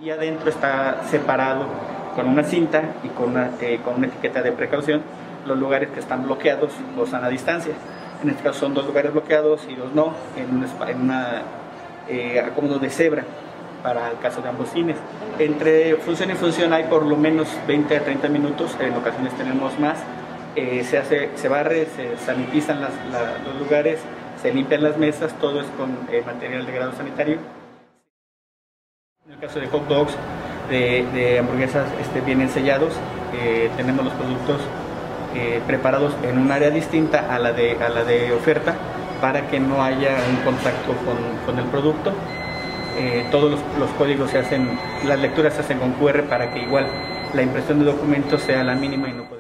y adentro está separado con una cinta y con una etiqueta de precaución los lugares que están bloqueados o sana distancia. En este caso son 2 lugares bloqueados y 2 no, en un acomodo de cebra para el caso de ambos cines. Entre función y función hay por lo menos 20 a 30 minutos, en ocasiones tenemos más. Se barre, se sanitizan los lugares, se limpian las mesas, todo es con material de grado sanitario. En el caso de hot dogs, de hamburguesas vienen sellados, tenemos los productos preparados en un área distinta a la de oferta para que no haya un contacto con el producto. Todos los códigos las lecturas se hacen con QR para que igual la impresión de documentos sea la mínima y no